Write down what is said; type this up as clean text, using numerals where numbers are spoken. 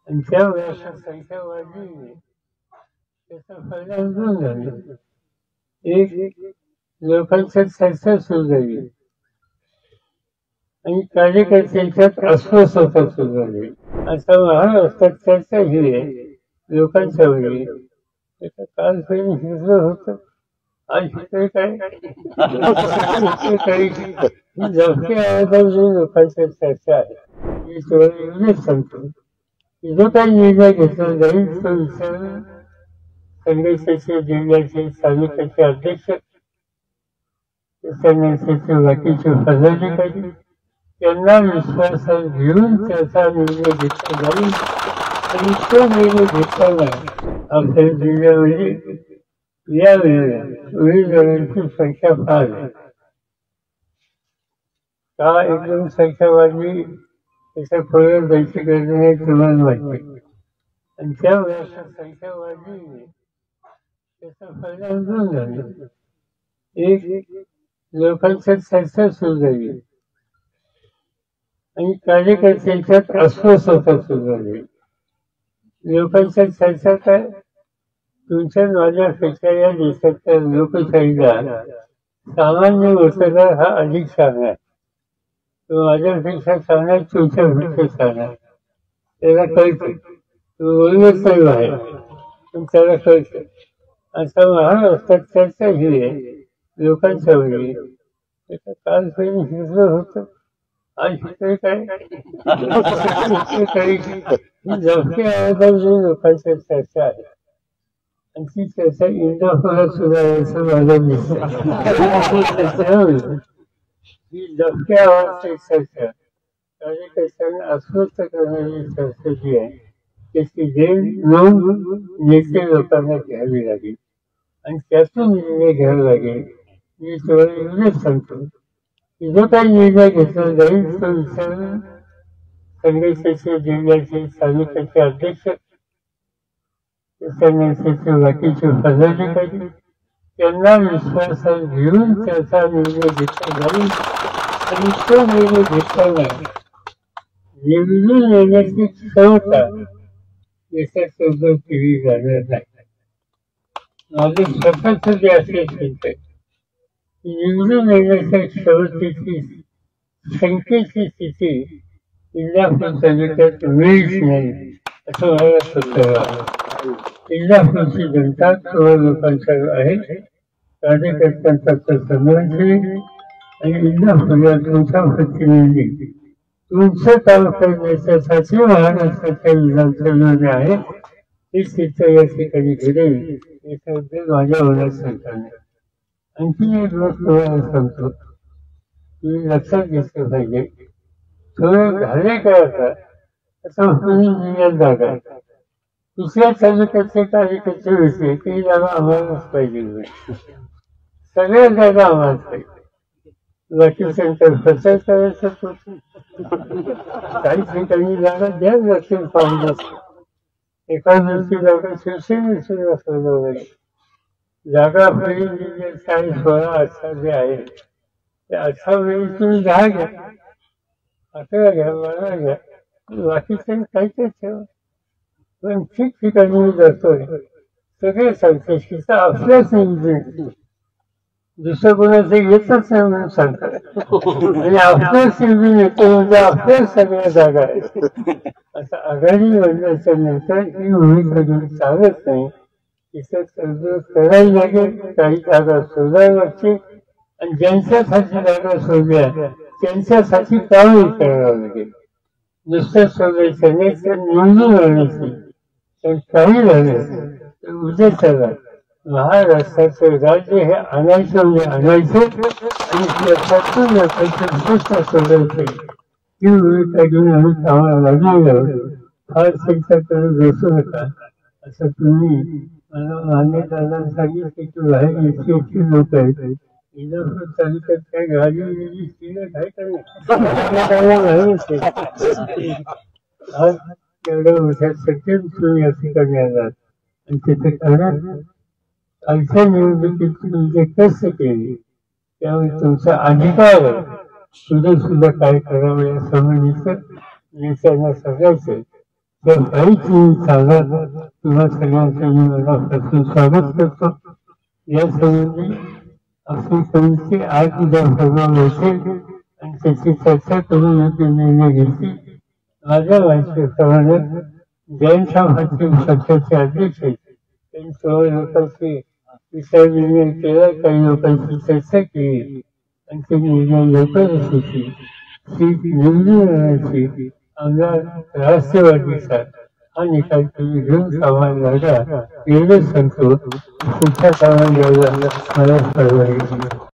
आणि त्या वेळेस संख्या वाढली त्याचा परिणाम दोन झाले. एक, लोकांच्यात चर्चा सुरू झाली आणि कार्यकर्त्यांच्यात अस्वस्थता सुरू झाली. असा महाराष्ट्रात चर्चा ही आहे लोकांच्या वेळी. त्याचा काल काही हिजलं होतं, आज इकडे काय काही जागतिक आवाजावरून लोकांच्या चर्चा आहे. मी तुम्हाला एवढंच सांगतो की जो काही निर्णय घेतला जाईल तो विचार संघर्षाचे जिल्ह्याचे तालुक्याचे अध्यक्ष त्याच्यानंतरचे बाकीचे पदाधिकारी त्यांना विश्वासात घेऊन त्याचा निर्णय घेतला जाईल. आणि तो निर्णय घेताना आपल्या जिल्ह्यामध्ये यावेळेला उमेदवारांची संख्या फार आहे. का एकदम संख्या वाढली त्याच्या फळं जायची गरज नाही तुम्हाला वाटते. आणि त्या वेळेस संख्या वाढली त्याचा परिणाम दोन झाले. एक, लोकांच्यात चर्चा सुरू झाली आणि कार्यकर्त्यांच्यात अस्वस्थता सुरू झाली. लोकांच्या चर्चा काय, तुमच्या माझ्यापेक्षा या देशाच्या लोकशाहीला सामान्य मतदार हा अधिक चांगला, तो माझ्यापेक्षा चांगला, तुमच्यापेक्षा चांगला, त्याला कळतं, तो बोलत नाही आहे पण त्याला कळतं. असा महाराष्ट्रात चर्चा ही आहे लोकांच्या वेळी. त्याचा काल काही हिजलं होतं, आज इकडे काय काही जागतिक आवाजावरून लोकांच्या चर्चा आहे. आणि ती चर्चा इंदापुरात सुद्धा यायचं मला दिसतं. ही जागतिक आवाजाची चर्चा कार्यकर्त्यांना अस्वस्थ करणारी चर्चा जी आहे त्याची नोंद नेते लोकांना घ्यावी लागेल आणि त्यातून निर्णय घ्यावा लागेल. मी तुम्हाला एवढंच सांगतो की जो काही निर्णय घेतला जाईल तो विचार संघर्षाचे जिल्ह्याचे तालुक्याचे अध्यक्ष त्याच्यानंतरचे बाकीचे पदाधिकारी त्यांना विश्वासात घेऊन त्याचा निर्णय घेतला जाईल. आणि तो निर्णय घेताना निवडून येण्याची क्षमता याच्यासोबत केली जाणार नाही. माझे स्वतःच जे असे चिंतन निवडून येण्याच्या क्षमतेची संख्येची स्थिती इंदापूर तालुक्यात मिळीच नाही असं मला स्वतः वाटतं. इंदापूरची जनता सर्व लोकांच्या आहे, कार्यकर्त्यांचा तो संघर्ष आणि इंदापूरला तुमचा प्रतिनिधी तुमचं काम करण्यासाठी महाराष्ट्राच्या विधानसभेमध्ये आहे ही चित्र या ठिकाणी घडेल याचा उद्देश माझ्या मनात शंका नाही. आणखी एक गोष्ट तुम्हाला सांगतो की लक्षात घेतलं पाहिजे. थोडं झाले काय आता पुणे जागा दुसऱ्या तालुक्याचे कार्यकर्ते होते ती जागा आम्हालाच पाहिजे, सगळ्या जागा आम्हालाच पाहिजे. बाकी सेंटर प्रचार करायचं काही ठिकाणी जागा द्या जातील पाहुण्यास. एका दिवशी जागा शिवसेनेची असलेलं नाही. जागा पहिली 40, 16, 18 जे आहे ते 18 वेळी तुम्ही 10 घ्या, 11 घ्या, 12 घ्या, बाकीचे काहीतरी ठेवा. पण ठिकठिकाणी मी जातोय सगळे सांगते की आपल्याच निवडून दुसरं कोणाचं येतच नाही म्हणून सांगतात. आणि आपल्याच निवडून येतो म्हणजे आपल्याच सगळ्या जागा आहेत. आता आघाडी म्हणल्याच्या नंतर ही भूमिका घेऊन चालत नाही. तिथं तरतूद करायला लागेल, काही जागा शोधायला लागते आणि ज्यांच्यासाठी जागा शोधल्या त्यांच्यासाठी कामही करावं लागेल. नुसतं शोधायचं नाही तर निवडून आणायची. पण काही झालं तर उद्याच्याला महाराष्ट्राचं राज्य हे आणायचं म्हणजे आणायचं आणि त्याच्यातून प्रश्न शोधायचे ही भूमिका घेऊन आम्ही कामाला लागलेलो. फार चिंता करून बसू नका असं तुम्ही मला मान्यताना सांगितले की बाहेर इतकी लोक आहेत. इंदापूर तालुक्यात काय गाडी गेली तिला काय करणार. आज एवढ्या मोठ्या सगळ्यात तुम्ही या ठिकाणी आलात आणि तिथे करणार कालच्या निवडणुकीत तुम्ही जे कष्ट केले त्यामुळे तुमचा अधिकार पुढे सुद्धा काय करावं या संबंधीचं नेत्यांना सांगायचं. त्या काहीच सांगत तुम्हा सगळ्यांचं मी मनापासून स्वागत करतो. या संबंधी आपली समिती आज उद्या भरवून असेल आणि त्याची चर्चा करून योग्य निर्णय घेतली. माझ्या माहितीप्रमाणे जैन समाजातील पक्षाचे अध्यक्ष आहेत, त्यांनी सर्व लोकांशी विचार विनिमय केला, काही लोकांची चर्चा केली आणि ते निर्णय लवकरच होती. ही निर्णयाची आमदार राष्ट्रवादीचा हा निकाल तुम्ही घेऊन कामाला लागा एवढंच सांगतो. पुढच्या कामाला मला परवानगी